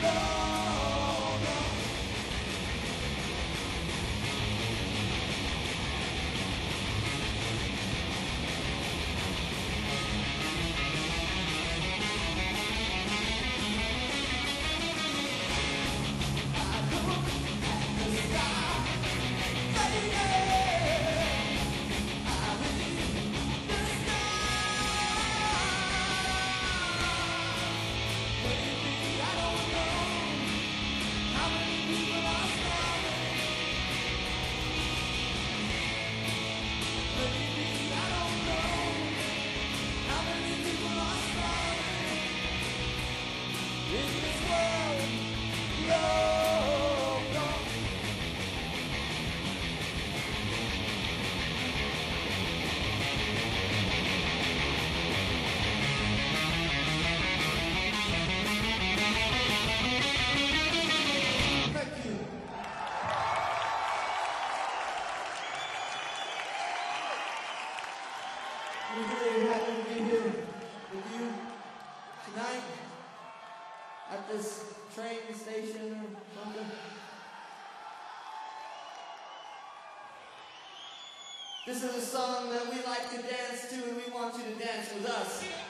We're really happy to be here with you tonight at this train station or something. This is a song that we like to dance to, and we want you to dance with us.